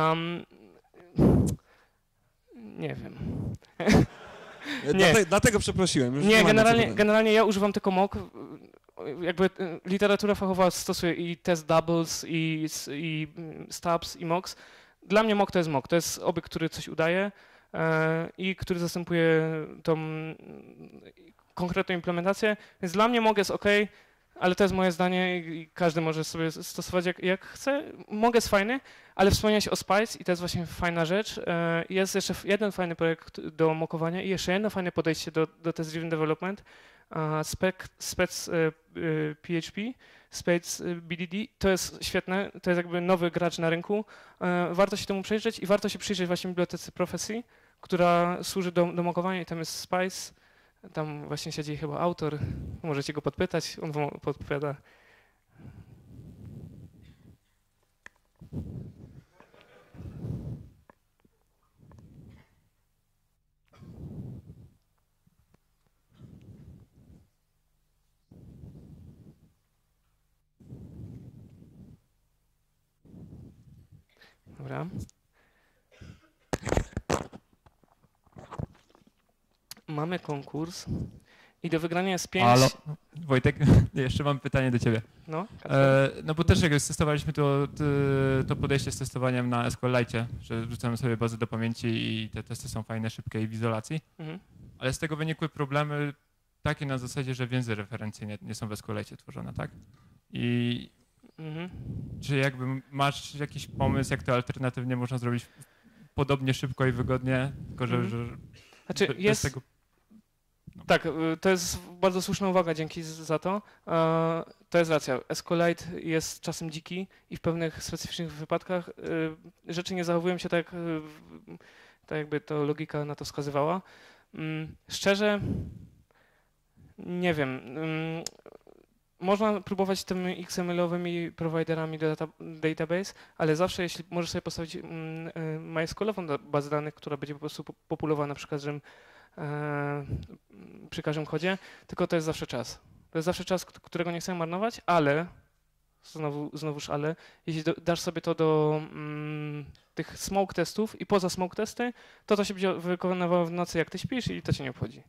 Nie wiem. Dlatego przeprosiłem. Już nie, generalnie ja używam tylko mock. Jakby literatura fachowa stosuje i test doubles, i stubs, i mocks. Dla mnie mock to jest mock. To jest obiekt, który coś udaje i który zastępuje tą konkretną implementację. Więc dla mnie mock jest OK, ale to jest moje zdanie i każdy może sobie stosować jak chce. Mock jest fajny, ale wspomniałeś o Spice i to jest właśnie fajna rzecz. Jest jeszcze jeden fajny projekt do mockowania i jeszcze jedno fajne podejście do test-driven development. Spec PHP, Spec BDD, to jest świetne, to jest jakby nowy gracz na rynku. Warto się temu przyjrzeć i warto się przyjrzeć właśnie bibliotece Prophecy, która służy do mockowania i tam jest Spice. Tam właśnie siedzi chyba autor, możecie go podpytać, on wam podpowiada. Dobra. Mamy konkurs i do wygrania jest 5... Halo, Wojtek, jeszcze mam pytanie do ciebie. No, no bo też jak testowaliśmy to podejście z testowaniem na SQLite, że wrzucamy sobie bazę do pamięci i te testy są fajne, szybkie i w izolacji, ale z tego wynikły problemy takie na zasadzie, że więzy referencyjne nie są w SQLite tworzone, tak? I czy jakby masz jakiś pomysł, jak to alternatywnie można zrobić podobnie szybko i wygodnie, tylko że znaczy jest... tego... Tak, to jest bardzo słuszna uwaga, dzięki za to. To jest racja. SQLite jest czasem dziki i w pewnych specyficznych wypadkach rzeczy nie zachowują się tak jakby to logika na to wskazywała. Szczerze, nie wiem. Można próbować tymi XML-owymi prowajderami do database, ale zawsze jeśli możesz sobie postawić MySQL-ową bazę danych, która będzie po prostu populowana przy każdym kodzie, tylko to jest zawsze czas. To jest zawsze czas, którego nie chcemy marnować, ale, znowuż ale, jeśli dasz sobie to do tych smoke testów i poza smoke testy, to się będzie wykonywało w nocy, jak ty śpisz i to cię nie obchodzi.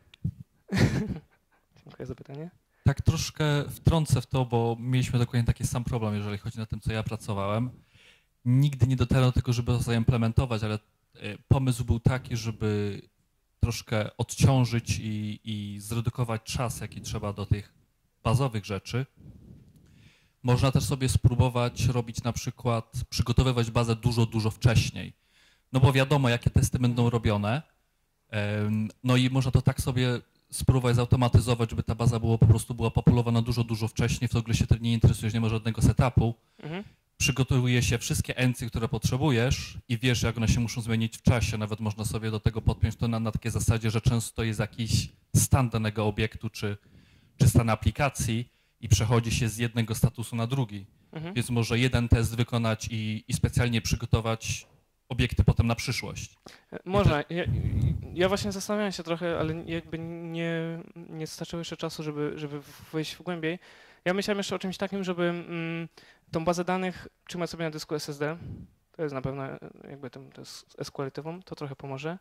Dziękuję za pytanie. Tak troszkę wtrącę w to, bo mieliśmy dokładnie taki sam problem, jeżeli chodzi o tym, co ja pracowałem. Nigdy nie dotarłem do tego, żeby to zaimplementować, ale pomysł był taki, żeby troszkę odciążyć i zredukować czas, jaki trzeba do tych bazowych rzeczy. Można też sobie spróbować robić na przykład, przygotowywać bazę dużo wcześniej. No bo wiadomo, jakie testy będą robione. No i można to tak sobie spróbować zautomatyzować, żeby ta baza po prostu była populowana dużo wcześniej. W ogóle się tym nie interesujesz, nie ma żadnego setupu. Przygotowuje się wszystkie ency, które potrzebujesz i wiesz, jak one się muszą zmienić w czasie. Nawet można sobie do tego podpiąć to na takiej zasadzie, że często jest jakiś stan danego obiektu czy stan aplikacji i przechodzi się z jednego statusu na drugi. Więc może jeden test wykonać i specjalnie przygotować obiekty potem na przyszłość. Można. Ja właśnie zastanawiałem się trochę, ale jakby nie starczyło jeszcze czasu, żeby wejść w głębiej. Ja myślałem jeszcze o czymś takim, żeby tą bazę danych trzymać sobie na dysku SSD. To jest na pewno jakby to jest SQL-tywą, to trochę pomoże.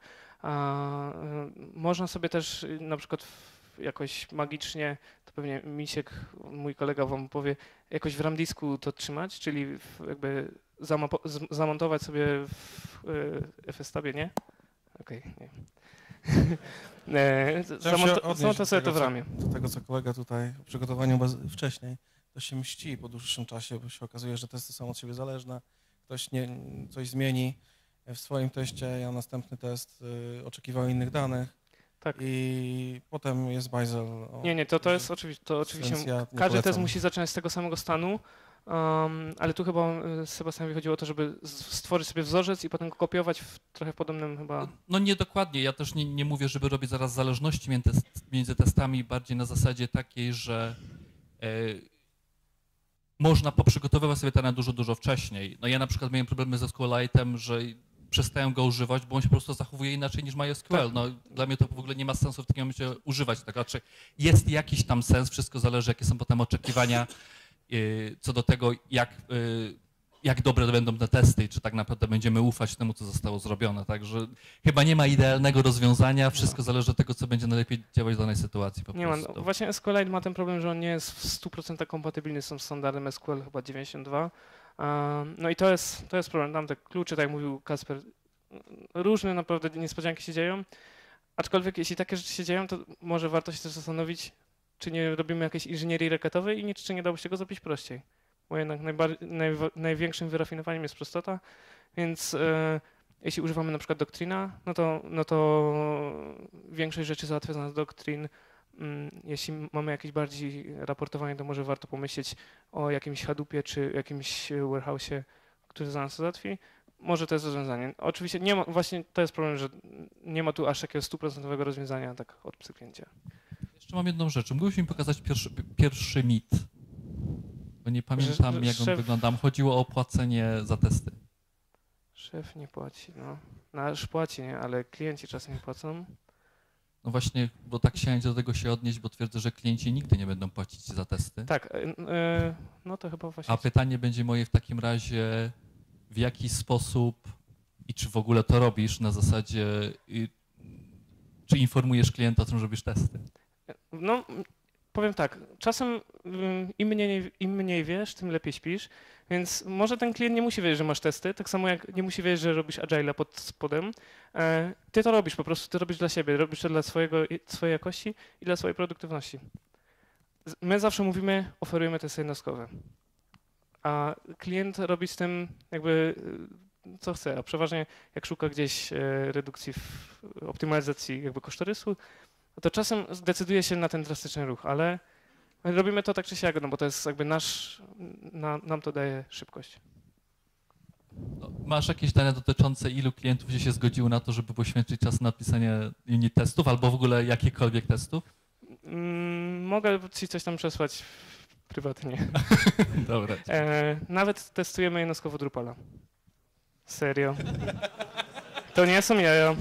Można sobie też na przykład jakoś magicznie, to pewnie Misiek, mój kolega wam powie, jakoś w RAM disku to trzymać, czyli jakby zamontować sobie w FSTabie, nie? Okej, nie. Zamontować sobie to w ramie. Do tego, co kolega tutaj o przygotowaniu bazy wcześniej, to się mści po dłuższym czasie, bo się okazuje, że testy są od siebie zależne. Ktoś coś zmieni w swoim teście, ja następny test oczekiwał innych danych. Tak. I potem jest bajzel. Nie, to jest oczywiście, każdy test musi zaczynać z tego samego stanu, ale tu chyba Sebastianowi chodziło o to, żeby stworzyć sobie wzorzec i potem go kopiować w trochę podobnym chyba... No nie dokładnie, ja też nie mówię, żeby robić zaraz zależności między testami, bardziej na zasadzie takiej, że można poprzygotowywać sobie te na dużo wcześniej. No ja na przykład miałem problemy ze SQLite'em, że przestałem go używać, bo on się po prostu zachowuje inaczej niż MySQL. Tak. No, dla mnie to w ogóle nie ma sensu w takim momencie używać tego. Znaczy, jest jakiś tam sens, wszystko zależy, jakie są potem oczekiwania co do tego, jak dobre będą te testy i czy tak naprawdę będziemy ufać temu, co zostało zrobione. Także chyba nie ma idealnego rozwiązania, wszystko zależy od tego, co będzie najlepiej działać w danej sytuacji. Nie ma. No, właśnie SQLite ma ten problem, że on nie jest w 100% kompatybilny z tym standardem SQL chyba 92. No i to jest problem. Tam te klucze, tak jak mówił Kasper, różne naprawdę niespodzianki się dzieją, aczkolwiek jeśli takie rzeczy się dzieją, to może warto się też zastanowić, czy nie robimy jakiejś inżynierii rakietowej i czy nie dałoby się tego zrobić prościej. Bo jednak największym wyrafinowaniem jest prostota, więc jeśli używamy na przykład Doctrina, no to większość rzeczy załatwia za nas Doctrin. Jeśli mamy jakieś bardziej raportowanie, to może warto pomyśleć o jakimś Hadoopie czy jakimś warehouse'ie, który za nas to załatwi. Może to jest rozwiązanie. Oczywiście nie ma, właśnie to jest problem, że nie ma tu aż takiego 100% rozwiązania tak od psyknięcia. Jeszcze mam jedną rzecz. Mógłbyś mi pokazać pierwszy mit, bo nie pamiętam jak on wygląda. Chodziło o płacenie za testy. Szef nie płaci, no. Nasz płaci, nie? Ale klienci czasem nie płacą. No właśnie, bo tak chciałem do tego się odnieść, bo twierdzę, że klienci nigdy nie będą płacić za testy. Tak, no to chyba właśnie... A pytanie będzie moje w takim razie, w jaki sposób i czy w ogóle to robisz na zasadzie, czy informujesz klienta o tym, że robisz testy? No, powiem tak, czasem im mniej wiesz, tym lepiej śpisz, więc może ten klient nie musi wiedzieć, że masz testy, tak samo jak nie musi wiedzieć, że robisz Agile'a pod spodem. Ty to robisz po prostu, ty robisz dla siebie, robisz to dla swojej jakości i dla swojej produktywności. My zawsze mówimy, oferujemy testy jednostkowe, a klient robi z tym jakby co chce, a przeważnie jak szuka gdzieś redukcji w optymalizacji jakby kosztorysu, to czasem zdecyduje się na ten drastyczny ruch, ale robimy to tak czy siak, no bo to jest jakby nam to daje szybkość. No, masz jakieś dane dotyczące ilu klientów się zgodziło na to, żeby poświęcić czas na napisanie unit testów albo w ogóle jakichkolwiek testów? Mogę ci coś tam przesłać prywatnie. Dobra. Nawet testujemy jednostkowo Drupala. Serio. To nie są jaja.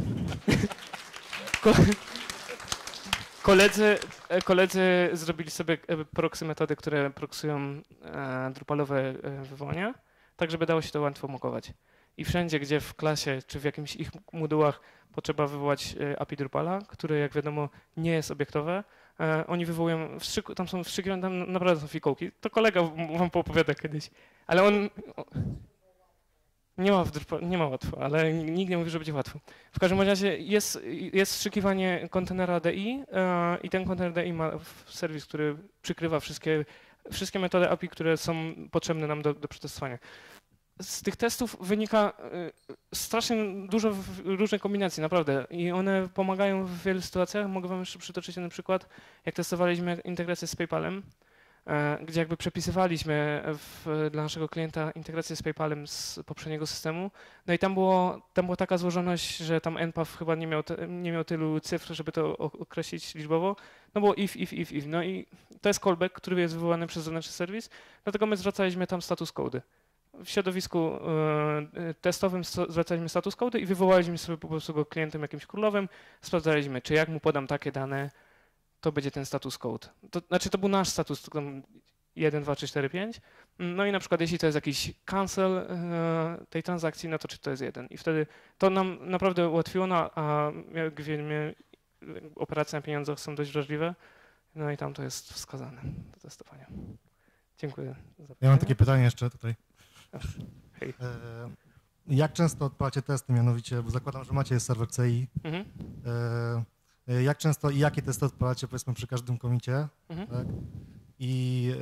Koledzy zrobili sobie proxy metody, które proksują Drupalowe wywołania, tak żeby dało się to łatwo mokować. I wszędzie, gdzie w klasie czy w jakimś ich modułach potrzeba wywołać API Drupala, które jak wiadomo nie jest obiektowe, oni wywołują, tam są wstrzyki, tam naprawdę są fikołki. To kolega wam poopowiada kiedyś, ale on... Nie ma łatwo, ale nikt nie mówi, że będzie łatwo. W każdym razie jest wstrzykiwanie kontenera DI i ten kontener DI ma serwis, który przykrywa wszystkie metody API, które są potrzebne nam do przetestowania. Z tych testów wynika strasznie dużo różnych kombinacji, naprawdę. I one pomagają w wielu sytuacjach. Mogę wam jeszcze przytoczyć jeden przykład, jak testowaliśmy integrację z PayPalem, gdzie jakby przepisywaliśmy dla naszego klienta integrację z PayPalem z poprzedniego systemu. No i tam była taka złożoność, że tam NPAF chyba nie miał tylu cyfr, żeby to określić liczbowo. No było if. No i to jest callback, który jest wywołany przez zewnętrzny serwis, dlatego my zwracaliśmy tam status code. W środowisku testowym zwracaliśmy status code i wywołaliśmy sobie po prostu go klientem jakimś królowym, sprawdzaliśmy, czy jak mu podam takie dane, to będzie ten status code. To znaczy to był nasz status, tam 1, 2, 3, 4, 5. No i na przykład jeśli to jest jakiś cancel tej transakcji, no to czy to jest 1. I wtedy to nam naprawdę ułatwiło, a jak wiemy, operacje na pieniądzach są dość wrażliwe, no i tam to jest wskazane do testowania. Dziękuję za pytanie. Ja mam takie pytanie jeszcze tutaj. Hej. Jak często odpalacie testy, mianowicie, bo zakładam, że macie serwer CI. Mhm. Jak często i jakie testy odpalacie, powiedzmy, przy każdym komicie, Mhm. tak? I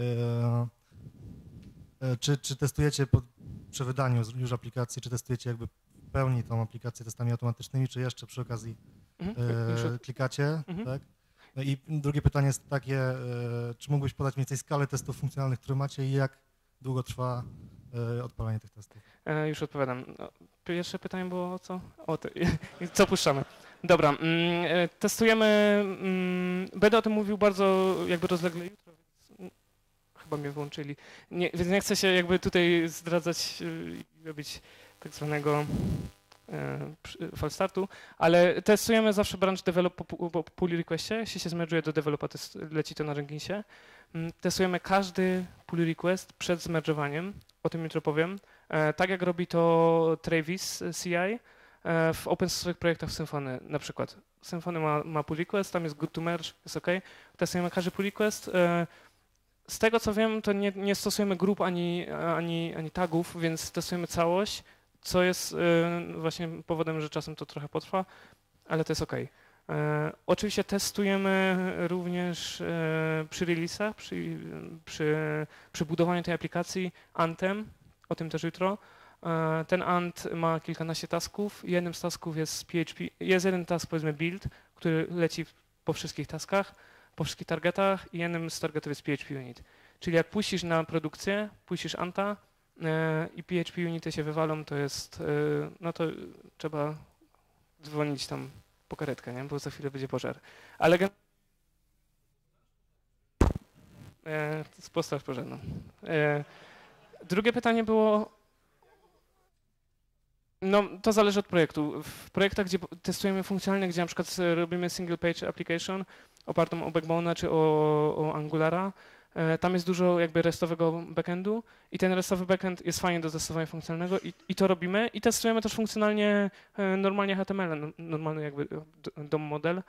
czy testujecie przy wydaniu już aplikacji, czy testujecie jakby w pełni tą aplikację testami automatycznymi, czy jeszcze przy okazji klikacie, tak? No i drugie pytanie jest takie, czy mógłbyś podać mniej więcej skalę testów funkcjonalnych, które macie i jak długo trwa odpalanie tych testów? Już odpowiadam. No, pierwsze pytanie było o co? Co puszczamy? Dobra, testujemy, będę o tym mówił bardzo jakby rozlegle jutro, więc chyba mnie wyłączyli, więc nie chcę się jakby tutaj zdradzać i robić tak zwanego false startu, ale testujemy zawsze branch develop po pull requestie, jeśli się zmerge'uje do developa, leci to na Jenkinsie. Testujemy każdy pull request przed zmerge'owaniem, o tym jutro powiem. Tak jak robi to Travis CI w open source projektach w Symfony na przykład. Symfony ma pull request, tam jest good to merge, jest OK. Testujemy każdy pull request. Z tego co wiem, to nie stosujemy grup ani tagów, więc testujemy całość, co jest właśnie powodem, że czasem to trochę potrwa, ale to jest OK. Oczywiście testujemy również przy release'ach, przy budowaniu tej aplikacji Anthem, o tym też jutro. Ten Ant ma kilkanaście tasków. Jednym z tasków jest PHP, jest jeden task, powiedzmy build, który leci po wszystkich taskach, po wszystkich targetach i jednym z targetów jest PHP unit. Czyli jak puścisz na produkcję, puścisz Anta i PHP unity się wywalą, to jest, no to trzeba dzwonić tam po karetkę, nie? Bo za chwilę będzie pożar. Ale postaw pożarną. Drugie pytanie było, no to zależy od projektu. W projektach, gdzie testujemy funkcjonalnie, gdzie na przykład robimy single page application opartą o Backbone'a czy o Angulara, tam jest dużo jakby restowego backendu i ten restowy backend jest fajnie do testowania funkcjonalnego i to robimy i testujemy też funkcjonalnie normalnie HTML, normalny jakby DOM model,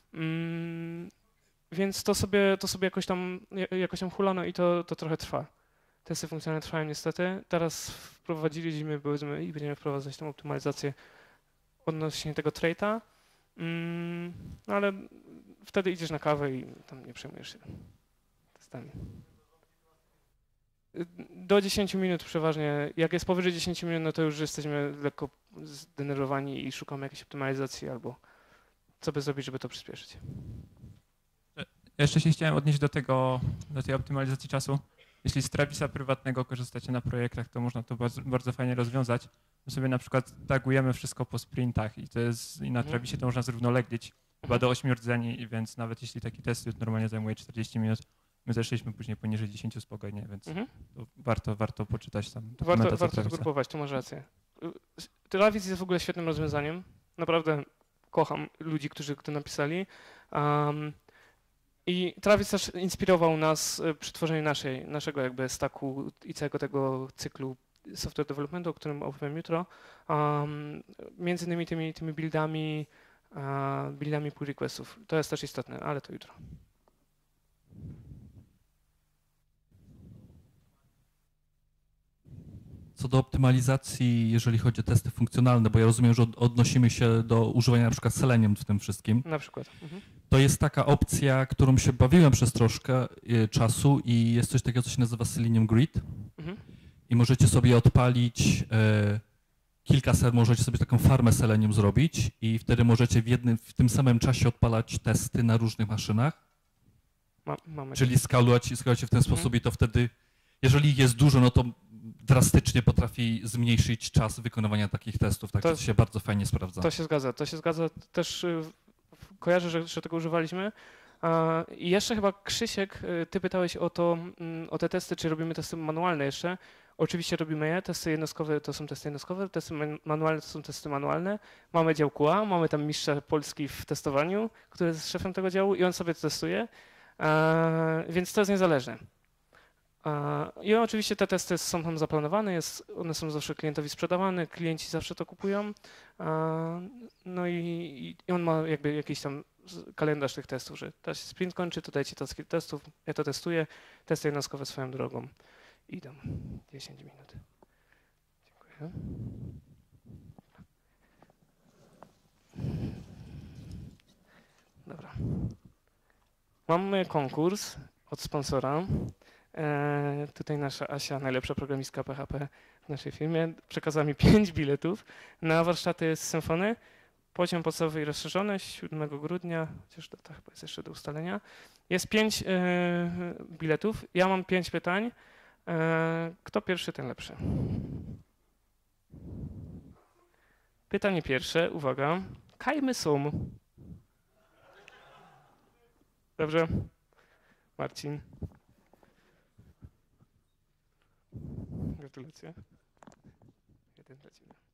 więc to sobie jakoś tam hulano i to trochę trwa. Testy funkcjonalne trwają niestety. Teraz wprowadziliśmy, powiedzmy, i będziemy wprowadzać tą optymalizację odnośnie tego traita, no ale wtedy idziesz na kawę i tam nie przejmujesz się testami. Do 10 minut przeważnie. Jak jest powyżej 10 minut, no to już jesteśmy lekko zdenerwowani i szukamy jakiejś optymalizacji albo co by zrobić, żeby to przyspieszyć. Jeszcze się chciałem odnieść do tej optymalizacji czasu. Jeśli z Travisa prywatnego korzystacie na projektach, to można to bardzo, bardzo fajnie rozwiązać. My sobie na przykład tagujemy wszystko po sprintach i na Travisie to można zrównoleglić chyba do 8 rdzeni, więc nawet jeśli taki test już normalnie zajmuje 40 minut, my zeszliśmy później poniżej 10 spokojnie, więc to warto poczytać tam dokumentację Warto zgrupować, tu masz rację. Travis jest w ogóle świetnym rozwiązaniem. Naprawdę kocham ludzi, którzy to napisali. I Travis też inspirował nas przy tworzeniu naszego jakby stacku i całego tego cyklu software developmentu, o którym opowiem jutro. Między innymi tymi buildami pull requestów. To jest też istotne, ale to jutro. Co do optymalizacji, jeżeli chodzi o testy funkcjonalne, bo ja rozumiem, że odnosimy się do używania na przykład Selenium w tym wszystkim. Na przykład. To jest taka opcja, którą się bawiłem przez troszkę czasu i jest coś takiego, co się nazywa Selenium Grid. I możecie sobie odpalić możecie sobie taką farmę Selenium zrobić i wtedy możecie w tym samym czasie odpalać testy na różnych maszynach. Czyli skalować w ten sposób i to wtedy, jeżeli ich jest dużo, no to drastycznie potrafi zmniejszyć czas wykonywania takich testów, tak to się bardzo fajnie sprawdza. To się zgadza. Też kojarzę, że tego używaliśmy. I jeszcze chyba Krzysiek, ty pytałeś o te testy, czy robimy testy manualne jeszcze. Oczywiście robimy je, testy jednostkowe to są testy jednostkowe, testy manualne to są testy manualne. Mamy dział QA, mamy tam mistrza Polski w testowaniu, który jest szefem tego działu i on sobie to testuje, więc to jest niezależne. I oczywiście te testy są tam zaplanowane, one są zawsze klientowi sprzedawane, klienci zawsze to kupują. No i on ma jakby jakiś tam kalendarz tych testów, że teraz się sprint kończy, to dajcie taski testów, ja to testuję, testy jednostkowe swoją drogą idą 10 minut. Dziękuję. Dobra. Mamy konkurs od sponsora. Tutaj nasza Asia, najlepsza programistka PHP w naszej firmie, przekazała mi 5 biletów na warsztaty z Symfony. Poziom podstawowy i rozszerzony 7 grudnia, chociaż to chyba jest jeszcze do ustalenia. Jest 5 biletów. Ja mam 5 pytań. Kto pierwszy, ten lepszy. Pytanie pierwsze, uwaga. Kajmy sum. Dobrze? Marcin. Gratulacje. Jeden dla ciebie.